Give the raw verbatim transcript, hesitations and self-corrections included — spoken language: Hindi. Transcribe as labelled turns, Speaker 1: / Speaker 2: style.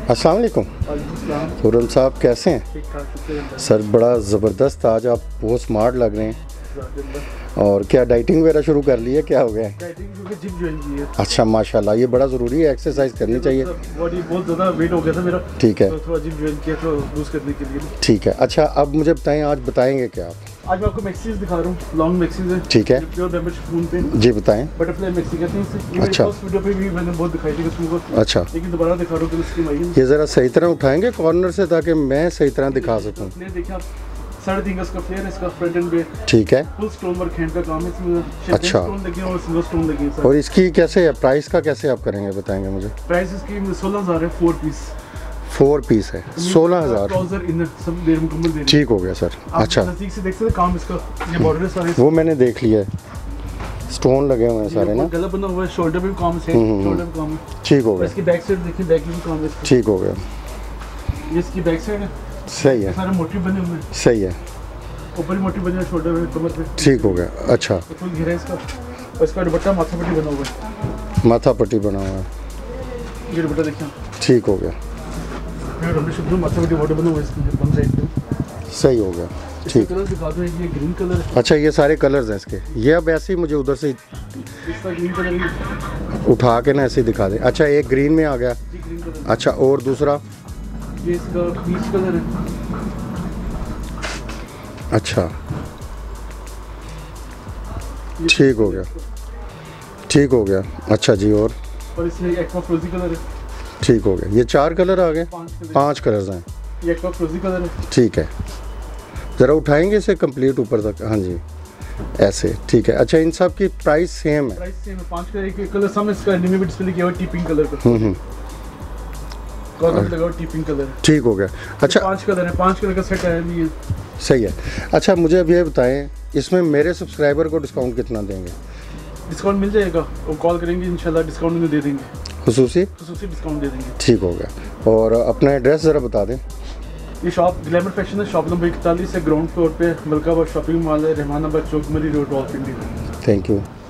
Speaker 1: अस्सलाम वालेकुम। खुरम साहब कैसे हैं? सर बड़ा ज़बरदस्त, आज आप बहुत स्मार्ट लग रहे हैं। और क्या डाइटिंग वगैरह शुरू कर ली है, क्या हो गया है?
Speaker 2: जिम ज्वाइन की है।
Speaker 1: अच्छा माशाल्लाह, ये बड़ा ज़रूरी है, एक्सरसाइज करनी चाहिए।
Speaker 2: बॉडी बहुत ज़्यादा वेट हो गया था मेरा।
Speaker 1: ठीक है,
Speaker 2: तो थोड़ा जिम ज्वाइन किया तो लूज करने के लिए।
Speaker 1: ठीक है। अच्छा अब मुझे बताएं, आज बताएंगे क्या आप?
Speaker 2: आज मैं आपको मैक्सीज दिखा रहा हूँ, लॉन्ग मैक्सीज है।
Speaker 1: ठीक है,
Speaker 2: प्योर बैम्बू शिफॉन पे।
Speaker 1: जी बताएं।
Speaker 2: बटरफ्लाई मैक्सी कहते हैं इसे।
Speaker 1: अच्छा।
Speaker 2: फर्स्ट वीडियो पे भी मैंने बहुत दिखाई थी कस्टमर को।
Speaker 1: अच्छा,
Speaker 2: लेकिन दोबारा दिखा रहा हूँ कि इसकी माई
Speaker 1: ये ज़रा सही तरह उठाएंगे कॉर्नर से, ताकि मैं सही तरह दिखा सकूँ।
Speaker 2: देखिए आप, साढ़े तीन का इसका फ्लेयर है, इसका फ्रंट एंड पे।
Speaker 1: ठीक है,
Speaker 2: फुल स्टोन वर्क हैंड का काम है इसमें।
Speaker 1: अच्छा।
Speaker 2: स्टोन लगे और सिल्वर स्टोन लगे हैं।
Speaker 1: और इसकी कैसे है, प्राइस का कैसे आप करेंगे, बताएंगे मुझे?
Speaker 2: प्राइस इसकी सोलह हज़ार है, फोर पीस।
Speaker 1: फोर पीस है, सोलह हज़ार।
Speaker 2: सब देर मुकम्मल दे।
Speaker 1: ठीक हो गया सर। अच्छा,
Speaker 2: नजदीक से देख सकते हैं काम इसका, ये बॉर्डर सारे
Speaker 1: वो मैंने देख लिया है, स्टोन लगे हुए हैं सारे ना।
Speaker 2: गला बना हुआ है, शोल्डर पे भी काम है, शोल्डर पे काम है।
Speaker 1: ठीक हो गया,
Speaker 2: इसकी बैक साइड देखिए, बैक में भी काम है इसका।
Speaker 1: ठीक हो गया,
Speaker 2: ये इसकी बैक साइड है,
Speaker 1: सही है,
Speaker 2: सारे मोटिव बने हुए हैं।
Speaker 1: सही है,
Speaker 2: ऊपर मोटिव बने हैं, शोल्डर पे, कमर पे।
Speaker 1: ठीक हो गया। अच्छा,
Speaker 2: फुल घेरा है इसका। और इसका दुपट्टा माथा पट्टी बना हुआ है,
Speaker 1: माथा पट्टी बना हुआ है,
Speaker 2: ये दुपट्टा देखिए।
Speaker 1: ठीक हो गया,
Speaker 2: फिर हमने शुद्ध माथा पट्टी बॉर्डर बना हुआ है इसके बम साइड पे।
Speaker 1: सही हो गया, ठीक।
Speaker 2: कलर दिखा दो, ये ग्रीन कलर है।
Speaker 1: अच्छा, ये सारे कलर्स हैं इसके। ये अब ऐसे ही मुझे उधर से
Speaker 2: इसका ग्रीन कलर है,
Speaker 1: उठा के ना ऐसे ही दिखा दें। अच्छा, एक ग्रीन में आ गया।
Speaker 2: जी ग्रीन कलर।
Speaker 1: अच्छा, और दूसरा?
Speaker 2: ये इसका पीच कलर है।
Speaker 1: अच्छा, ठीक हो गया, ठीक हो गया। अच्छा जी, और?
Speaker 2: और इसमें एक्वा फ्रोजी कलर है।
Speaker 1: ठीक हो गया, ये चार कलर आ गए,
Speaker 2: पांच कलर।
Speaker 1: पांच कलर्स हैं।
Speaker 2: ये एक्वा फ्रोजी कलर है।
Speaker 1: ठीक है, ज़रा उठाएंगे इसे कंप्लीट ऊपर तक। हाँ जी, ऐसे, ठीक है। अच्छा, इन सब की प्राइस सेम है?
Speaker 2: प्राइस सेम है, पांच कलर। एक कलर सामने इसका एनिमे पे डिस्प्ले किया हुआ है, टी-पिंक कलर का।
Speaker 1: हम्म हम्म,
Speaker 2: कॉलर लगा हुआ टी-पिंक कलर।
Speaker 1: ठीक हो गया। अच्छा,
Speaker 2: पांच कलर है, पांच कलर का सेट है ये।
Speaker 1: सही है। अच्छा, मुझे अब ये बताएं, इसमें मेरे सब्सक्राइबर को डिस्काउंट कितना देंगे?
Speaker 2: डिस्काउंट मिल जाएगा, वो कॉल करेंगे इंशाल्लाह डिस्काउंट में दे देंगे,
Speaker 1: खुसूसी
Speaker 2: खुसूसी डिस्काउंट दे देंगे।
Speaker 1: ठीक हो गया। और अपना एड्रेस ज़रा बता दें।
Speaker 2: ये शॉप ग्लैमर फैशन है, शॉप नंबर इकतालीस है, ग्राउंड फ्लोर पे मलकाबाद शॉपिंग मॉल है, रहमानाबाद चौक मरी रोड, रावलपिंडी।
Speaker 1: Thank you.